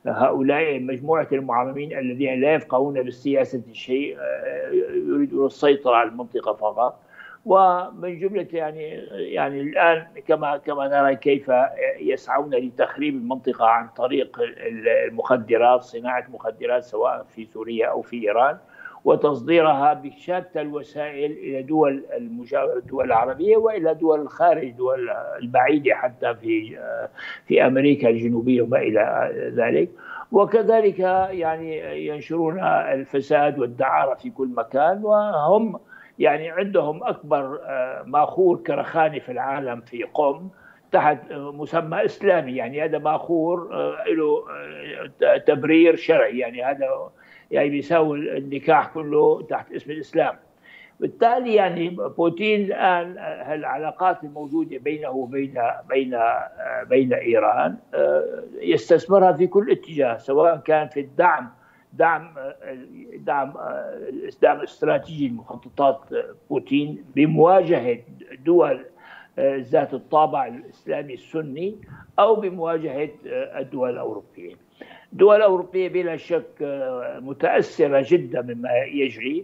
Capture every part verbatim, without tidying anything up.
هؤلاء مجموعة المعممين الذين لا يفقهون بالسياسة شيء، يريدون السيطرة على المنطقة فقط. ومن جملة يعني يعني الآن كما كما نرى كيف يسعون لتخريب المنطقة عن طريق المخدرات، صناعة مخدرات سواء في سوريا أو في إيران، وتصديرها بشتى الوسائل إلى دول المجاورة، الدول العربية، وإلى دول الخارج، دول البعيدة حتى في في أمريكا الجنوبية وما إلى ذلك. وكذلك يعني ينشرون الفساد والدعارة في كل مكان، وهم يعني عندهم أكبر ماخور كرخاني في العالم في قم تحت مسمى إسلامي. يعني هذا ماخور له تبرير شرعي، يعني هذا يعني بيساوي النكاح كله تحت اسم الإسلام. بالتالي يعني بوتين الآن العلاقات الموجودة بينه وبين بين بين إيران يستثمرها في كل اتجاه، سواء كان في الدعم دعم دعم الإسلام الاستراتيجي لمخططات بوتين بمواجهة دول ذات الطابع الإسلامي السني، أو بمواجهة الدول الأوروبية. الدول الأوروبية بلا شك متأثرة جدا مما يجري،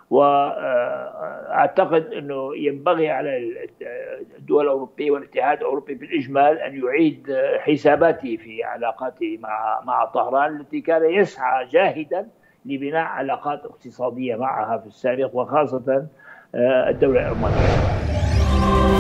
واعتقد انه ينبغي على الدول الاوروبيه والاتحاد الاوروبي بالاجمال ان يعيد حساباته في علاقاته مع مع طهران، التي كان يسعى جاهدا لبناء علاقات اقتصاديه معها في السابق، وخاصه الدوله العمانيه.